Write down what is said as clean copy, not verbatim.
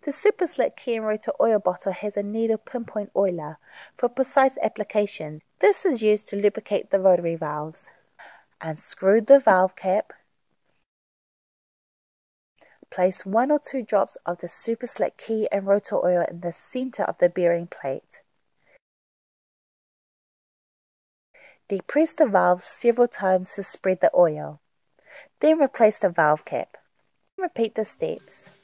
The Superslick Key Rotor Oil bottle has a needle pinpoint oiler for precise application. This is used to lubricate the rotary valves. Unscrew the valve cap. Place 1 or 2 drops of the Superslick Key and Rotor Oil in the center of the bearing plate. Depress the valves several times to spread the oil. Then replace the valve cap. Repeat the steps.